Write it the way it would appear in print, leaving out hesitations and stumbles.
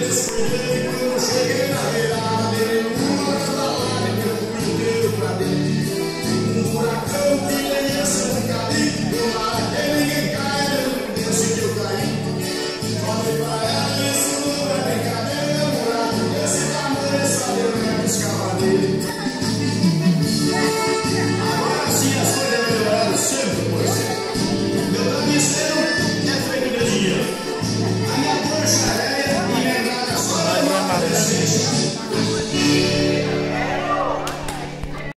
descuidei quando cheguei na beirada, dei uma cavalaria, meu punho inteiro pra dentro. Um furacão que nem esse eu nunca vi, do mar que ninguém cai, eu penso que eu caí. Falei pra ela, isso não é brincadeira, um buraco desse tamanho, só Deus é os cavaleiros.